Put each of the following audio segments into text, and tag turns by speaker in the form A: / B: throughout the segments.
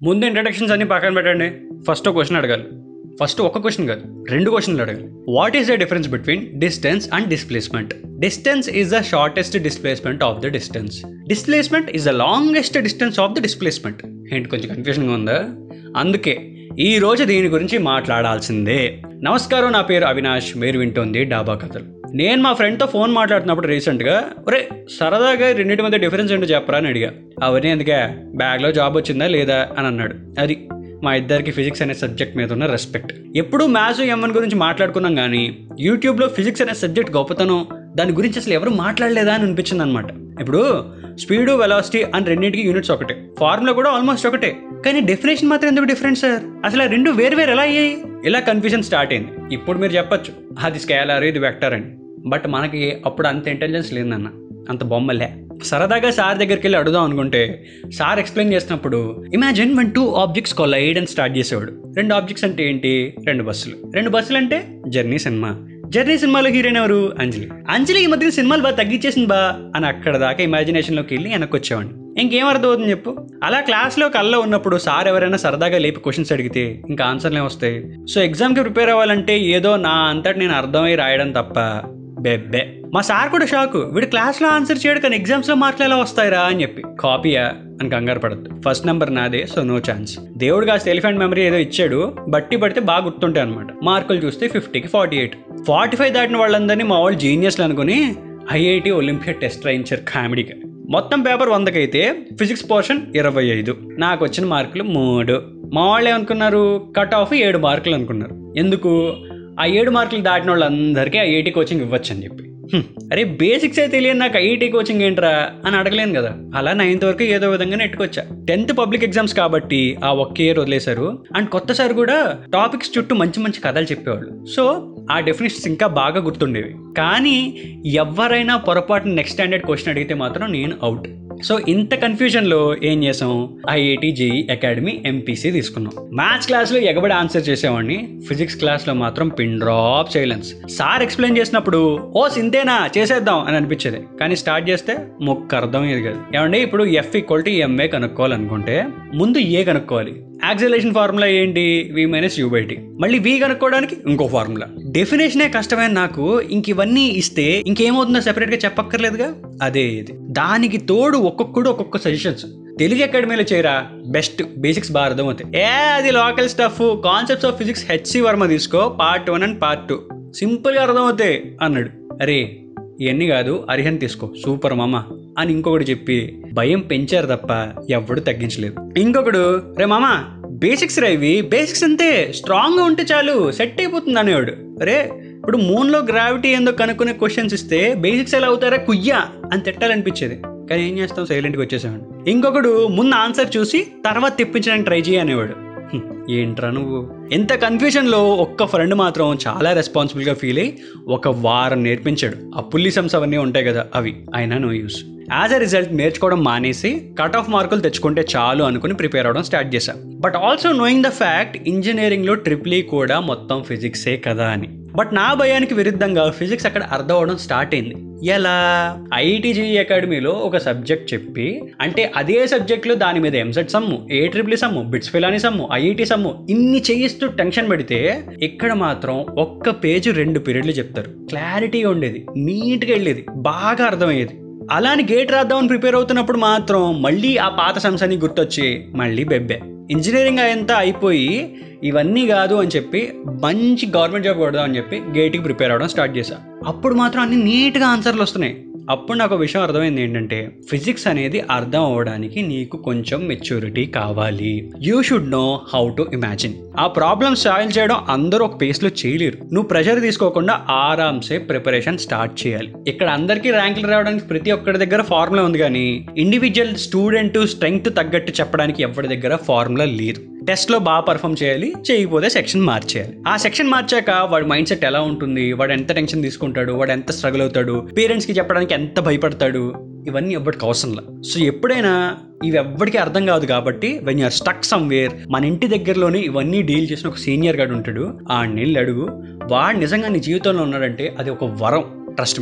A: ముందు ఇంట్రడక్షన్స్ అన్ని పక్కన పెట్టండి. ఫస్ట్ ఒక క్వశ్చన్ అడగాలి. ఫస్ట్ ఒక క్వశ్చన్ కాదు, 2 క్వశ్చన్లు అడగాలి. What is the difference between distance and displacement? Distance is the shortest displacement of the distance. Displacement is the longest distance of the displacement. ఏంటి కొంచెం కన్ఫ్యూజన్గా ఉందా? అందుకే ఈ రోజు దీని గురించి మాట్లాడాల్సిందే. నమస్కారం, నా పేరు అవినాష్, మీరు వింటోంది డాబా కథలు. నేను మా ఫ్రెండ్తో ఫోన్ మాట్లాడుతున్నప్పుడు రీసెంట్గా ఒరే సరదాగా రెండింటి మధ్య డిఫరెన్స్ ఏంటో చెప్పరా అని అడిగా. అవన్నీ ఎందుకే, బ్యాగ్లో జాబ్ వచ్చిందా లేదా అని అన్నాడు. అది మా ఇద్దరికి ఫిజిక్స్ అనే సబ్జెక్ట్ మీద ఉన్న రెస్పెక్ట్. ఎప్పుడూ మ్యాథ్స్ M1 గురించి మాట్లాడుకున్నాం కానీ యూట్యూబ్లో ఫిజిక్స్ అనే సబ్జెక్ట్ గొప్పతనం, దాని గురించి అసలు ఎవరు మాట్లాడలేదా అని అనిపించింది అనమాట. ఇప్పుడు స్పీడు, వెలాసిటీ అని రెండింటికి యూనిట్స్ ఒకటే, ఫార్ములా కూడా ఆల్మోస్ట్ ఒకటే, కానీ డెఫినేషన్ మాత్రం ఎందుకు డిఫరెంట్ సార్? అసలు ఆ రెండు వేరు వేరు ఎలా అయ్యాయి? ఇలా కన్ఫ్యూజన్ స్టార్ట్ అయింది. ఇప్పుడు మీరు చెప్పొచ్చు అది స్కేలార్, ఇది వెక్టర్ అని. బట్ మనకి అప్పుడు అంత ఇంటెలిజెన్స్ లేదన్న, అంత బొమ్మలే. సరదాగా సార్ దగ్గరికి వెళ్ళి అడుగుదాం అనుకుంటే సార్ ఎక్స్ప్లెయిన్ చేసినప్పుడు ఇమాజిన్ వన్ 2 ఆబ్జెక్ట్స్ కొలైడ్ అని స్టార్ట్ చేసేవాడు. 2 ఆబ్జెక్ట్స్ అంటే ఏంటి? 2 బస్సులు. 2 బస్సులు అంటే జర్నీ సినిమా. జర్నీ సినిమాలో హీరోయిన్ ఎవరు? అంజలి ఈ మధ్యన సినిమాలు బాగా తగ్గించేసింది బా అని అక్కడ దాకా ఇమాజినేషన్లోకి వెళ్ళి వెనక్కి వచ్చేవాడిని. ఇంకేం అర్థం అవుతుంది చెప్పు? అలా క్లాస్లో కల్లో ఉన్నప్పుడు సార్ ఎవరైనా సరదాగా లేపి క్వశ్చన్స్ అడిగితే ఇంకా ఆన్సర్లే వస్తాయి. సో ఎగ్జామ్కి ప్రిపేర్ అవ్వాలంటే ఏదో నా అంతటి నేను అర్థమై రాయడం తప్ప బెబ్బే. మా సార్ కూడా షాకు, వీడు క్లాస్లో ఆన్సర్ చేయడు కానీ ఎగ్జామ్స్లో మార్కులు ఎలా వస్తాయిరా అని చెప్పి. కాపీయా అని కంగారు పడద్దు, ఫస్ట్ నెంబర్ నాదే, సో నో ఛాన్స్. దేవుడు కాస్త ఎలిఫెంట్ మెమరీ ఏదో ఇచ్చాడు, బట్టి పడితే బాగా గుర్తుంటాయి అనమాట. మార్కులు చూస్తే 50కి 48. 45 దాటిన వాళ్ళందరినీ మా వాళ్ళు జీనియస్లు అనుకుని IIT ఒలింపియాడ్ టెస్ట్ రాయించారు కామెడీగా. మొత్తం పేపర్ 100కి అయితే ఫిజిక్స్ పోర్షన్ 25. నాకు వచ్చిన మార్కులు 3. మా వాళ్ళు ఏమనుకున్నారు? కట్ ఆఫ్ 7 మార్కులు అనుకున్నారు. ఎందుకు? ఆ 7 మార్కులు దాటిన వాళ్ళందరికీ IIT కోచింగ్ ఇవ్వచ్చు అని చెప్పి. అరే బేసిక్స్ అయితే తెలియదు నాకు IIT కోచింగ్ ఏంట్రా అని అడగలేను కదా. అలా 9th వరకు ఏదో విధంగా నెట్టుకొచ్చా. 10th పబ్లిక్ ఎగ్జామ్స్ కాబట్టి ఆ ఒక్క ఇయర్ వదిలేశారు. అండ్ కొత్త సార్ కూడా టాపిక్స్ చుట్టూ మంచి మంచి కథలు చెప్పేవాళ్ళు. సో ఆ డెఫినేషన్స్ ఇంకా బాగా గుర్తుండేవి. కానీ ఎవరైనా పొరపాటున నెక్స్ట్ స్టాండర్డ్ క్వశ్చన్ అడిగితే మాత్రం నేను అవుట్. సో ఇంత కన్ఫ్యూజన్లో ఏం చేసాం? IIT JEE అకాడమీ MPC తీసుకున్నాం. మ్యాథ్స్ క్లాస్లో ఎగబడి ఆన్సర్ చేసేవాడిని, ఫిజిక్స్ క్లాస్లో మాత్రం pin drop silence. Sir explain చేసినప్పుడు ఓ సింతేనా చేసేద్దాం అని అనిపించేది, కానీ స్టార్ట్ చేస్తే మొక్క అర్థం అయ్యేది కాదు. ఏమంటే ఇప్పుడు F = ma కనుక్కోవాలనుకుంటే ముందు A కనుక్కోవాలి. యాక్సిలరేషన్ ఫార్ములా ఏంటి? V - U/T. మళ్ళీ V కనుక్కోవడానికి ఇంకో ఫార్ములా. డెఫినేషనే కష్టమైన నాకు ఇంక ఇవన్నీ ఇస్తే ఇంకేమవుతుందో సెపరేట్గా చెప్పక్కర్లేదుగా. అదే ఇది. దానికి తోడు ఒక్కొక్కడు ఒక్కొక్క సజెషన్స్. తెలుగు అకాడమీలో చేరా, బెస్ట్, బేసిక్స్ బాగా అర్థమవుతాయి. అది local stuff, concepts of physics HC Verma తీసుకో, పార్ట్ 1 అండ్ పార్ట్ 2 సింపుల్గా అర్థమవుతాయి అన్నాడు. అరే ఇవన్నీ కాదు, అరిహన్ తీసుకో, సూపర్ మామ అని ఇంకొకటి చెప్పి భయం పెంచారు తప్ప ఎవడు తగ్గించలేదు. ఇంకొకడు రే మామ బేసిక్స్ రా, ఇవి బేసిక్స్ అంతే, స్ట్రాంగ్గా ఉంటే చాలు సెట్ అయిపోతుంది అనేవాడు. అరే ఇప్పుడు మూన్లో గ్రావిటీ ఏందో కనుక్కునే క్వశ్చన్స్ ఇస్తే బేసిక్స్ ఎలా అవుతారా కుయ్యా అని తిట్టాలనిపించేది, కానీ ఏం చేస్తాం, సైలెంట్గా వచ్చేసాడు. ఇంకొకడు ముందు ఆన్సర్ చూసి తర్వాత తెప్పించడానికి ట్రై చేయనేవాడు. ఏంట్రా నువ్వు? ఎంత కన్ఫ్యూజన్లో ఒక్క ఫ్రెండ్ మాత్రం చాలా రెస్పాన్సిబుల్గా ఫీల్ అయ్యి 1 వారం నేర్పించాడు. ఆ పుల్లిసమ్స్ అవన్నీ ఉంటాయి కదా అవి. అయినా no use. As a result నేర్చుకోవడం మానేసి కట్ ఆఫ్ మార్కులు తెచ్చుకుంటే చాలు అనుకుని ప్రిపేర్ అవ్వడం స్టార్ట్ చేశాం. But also knowing the fact ఇంజనీరింగ్లో ట్రిపుల్ ఈ కూడా మొత్తం ఫిజిక్సే కదా అని. బట్ నా భయానికి విరుద్ధంగా ఫిజిక్స్ అక్కడ అర్థం అవడం స్టార్ట్ అయింది. ఎలా? IIT JEE అకాడమీలో ఒక సబ్జెక్ట్ చెప్పి, అంటే అదే సబ్జెక్ట్లో దాని మీద MSET సమ్ము, AEEE సమ్ము, బిట్స్ ఫిలాని సమ్ము, IIT సమ్ము ఇన్ని చేయిస్తూ టెన్షన్ పెడితే ఇక్కడ మాత్రం ఒక్క పేజ్ 2 పీరియడ్లు చెప్తారు. క్లారిటీగా ఉండేది, నీట్గా వెళ్ళేది, బాగా అర్థమయ్యేది. అలాని గేట్ రాద్దామని ప్రిపేర్ అవుతున్నప్పుడు మాత్రం మళ్ళీ ఆ పాత సమ్స్ అని గుర్తొచ్చి మళ్ళీ బెబ్బే. ఇంజనీరింగ్ అంతా అయిపోయి ఇవన్నీ కాదు అని చెప్పి మంచి గవర్నమెంట్ జాబ్ కొడదాం అని చెప్పి గేట్కి ప్రిపేర్ అవ్వడం స్టార్ట్ చేశా. అప్పుడు మాత్రం అన్ని నీట్గా ఆన్సర్లు వస్తున్నాయి. అప్పుడు నాకు ఒక విషయం అర్థమైంది, ఏంటంటే ఫిజిక్స్ అనేది అర్థం అవ్వడానికి నీకు కొంచెం మెచ్యూరిటీ కావాలి. You should know how to imagine. ఆ ప్రాబ్లమ్ సాల్వ్ చేయడం అందరూ ఒక పేస్లో చేయలేరు. నువ్వు ప్రెషర్ తీసుకోకుండా ఆరామ్సే ప్రిపరేషన్ స్టార్ట్ చేయాలి. ఇక్కడ అందరికీ ర్యాంకులు రావడానికి ప్రతి ఒక్కరి దగ్గర ఫార్ములా ఉంది, కానీ ఇండివిజువల్ స్టూడెంట్ స్ట్రెంగ్త్ తగ్గట్టు చెప్పడానికి ఎవరి దగ్గర ఫార్ములా లేదు. టెస్ట్లో బాగా పర్ఫామ్ చేయాలి, చేయకపోతే సెక్షన్ మార్చేయాలి. ఆ సెక్షన్ మార్చాక వాడి మైండ్ సెట్ ఎలా ఉంటుంది, వాడు ఎంత టెన్షన్ తీసుకుంటాడు, వాడు ఎంత స్ట్రగుల్ అవుతాడు, పేరెంట్స్కి చెప్పడానికి ఎంత భయపడతాడు, ఇవన్నీ ఎవ్వడికి అవసరంలా. సో ఎప్పుడైనా ఇవి ఎవ్వడికి అర్థం కాదు కాబట్టి వెన్ యూఆర్ స్టక్ సమ్వేర్, మన ఇంటి దగ్గరలోనే ఇవన్నీ డీల్ చేసిన ఒక సీనియర్ గాడు ఉంటాడు, ఆ నీళ్ళు అడుగు. వాడు నిజంగా నీ జీవితంలో ఉన్నాడంటే అది ఒక వరం, ట్రస్ట్ మీ.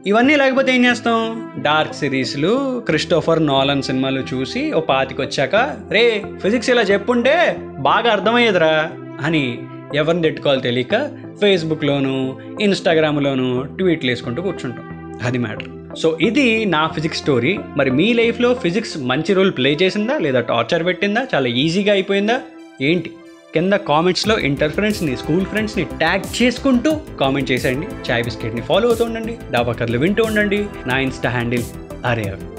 A: ఇవన్నీ లేకపోతే ఏం చేస్తాం? డార్క్ సిరీస్లు, క్రిస్టోఫర్ నోలన్ సినిమాలు చూసి ఓ పాతికి వచ్చాక రే ఫిజిక్స్ ఇలా చెప్పుంటే బాగా అర్థమయ్యేదిరా అని ఎవరిని తిట్టుకోవాలో తెలియక ఫేస్బుక్లోను ఇన్స్టాగ్రామ్లోను ట్వీట్లు వేసుకుంటూ కూర్చుంటాం. అది మ్యాటర్. సో ఇది నా ఫిజిక్స్ స్టోరీ. మరి మీ లైఫ్లో ఫిజిక్స్ మంచి రోల్ ప్లే చేసిందా లేదా టార్చర్ పెట్టిందా, చాలా ఈజీగా అయిపోయిందా ఏంటి? కింద కామెంట్స్లో ఇంటర్ ఫ్రెండ్స్ని, స్కూల్ ఫ్రెండ్స్ని ట్యాగ్ చేసుకుంటూ కామెంట్ చేసేయండి. చాయ్ బిస్కెట్ని ఫాలో అవుతూ ఉండండి, డాబా కథలు వింటూ ఉండండి. నా ఇన్స్టా హ్యాండిల్ అరే